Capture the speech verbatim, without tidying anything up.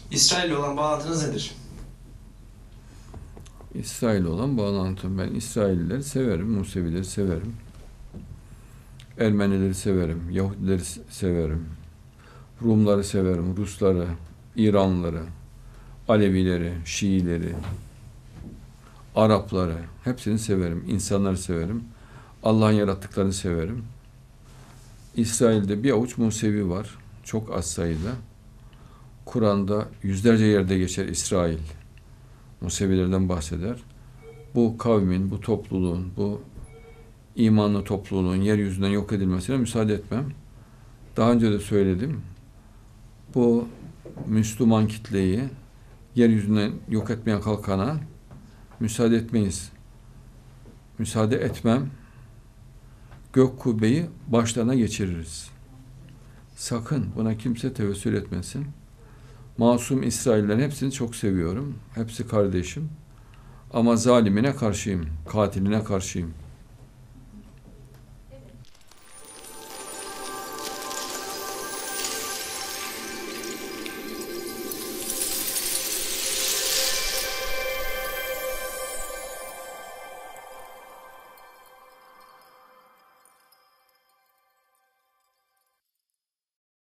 İsrail'le olan bağlantınız nedir? İsrail olan bağlantım. Ben İsraillileri severim, Musevileri severim. Ermenileri severim, Yahudileri severim. Rumları severim, Rusları, İranlıları, Alevileri, Şiileri, Arapları. Hepsini severim. İnsanları severim. Allah'ın yarattıklarını severim. İsrail'de bir avuç Musevi var. Çok az sayıda. Kur'an'da yüzlerce yerde geçer İsrail. Musevilerden bahseder. Bu kavmin, bu topluluğun, bu imanlı topluluğun yeryüzünden yok edilmesine müsaade etmem. Daha önce de söyledim. Bu Müslüman kitleyi yeryüzünden yok etmeye kalkana müsaade etmeyiz. Müsaade etmem. Gök kubbeyi başlarına geçiririz. Sakın buna kimse tevessül etmesin. Masum İsraillerin hepsini çok seviyorum. Hepsi kardeşim. Ama zalimine karşıyım, katiline karşıyım.